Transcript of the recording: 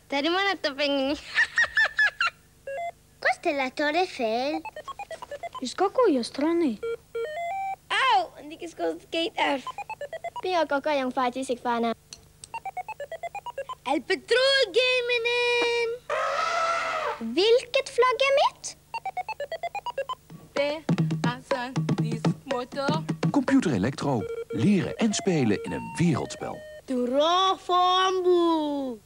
Dari mana topengnya? Costa la Torre Eiffel. Из какой я страны? Au, hindi ko skate af. Pinga ko yung fati sikfana. El Patrol Gamingen! Vilket flagg är mitt? Computer Electro. Leren en spelen in een wereldspel. Duro Fombu!